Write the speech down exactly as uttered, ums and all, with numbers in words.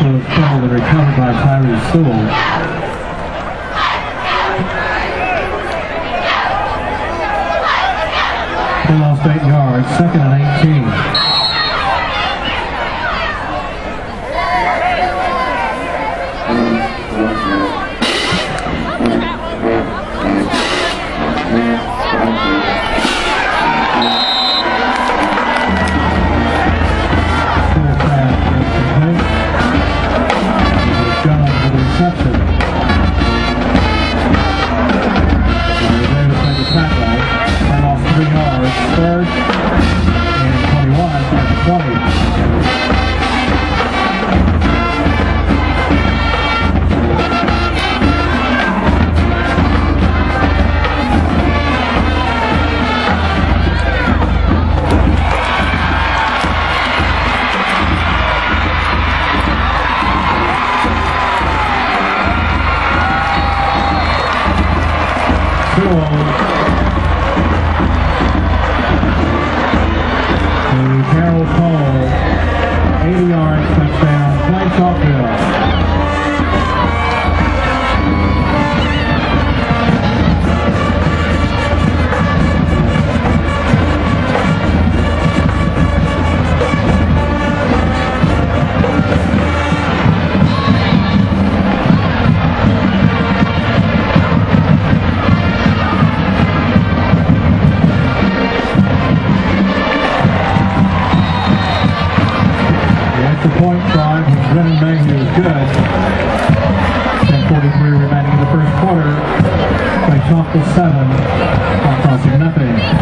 So it's fumbled and recovered by Tyree Sewell. They lost eight yards, second and eighteen. Third and twenty-one at the twenty. Carroll Cole, eighty yards, touchdown, play Chalksville. Point drive was Brennan Mayhew was good. ten forty-three remaining in the first quarter. By Chalksville seven, Chalksville nothing.